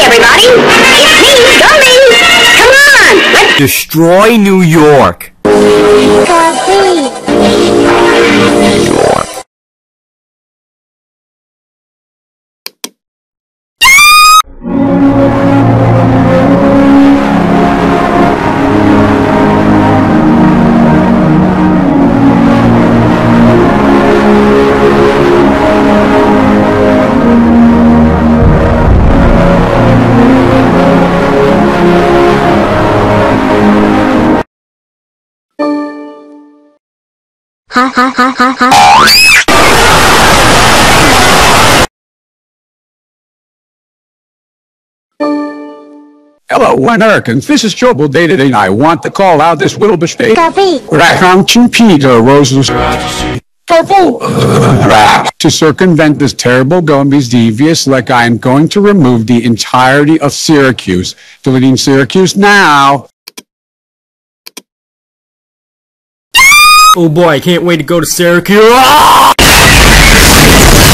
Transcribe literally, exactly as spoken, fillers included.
everybody. It's me, Gummies. Come on, let's destroy New York. Coffee. New York. Ha ha ha ha ha. Hello, Americans. This is Joe Dated, and I want to call out this little mistake. Coffee. Peter Rose's to circumvent this terrible Gumby's devious, like I am going to remove the entirety of Syracuse. Deleting Syracuse now. Oh boy, I can't wait to go to Syracuse.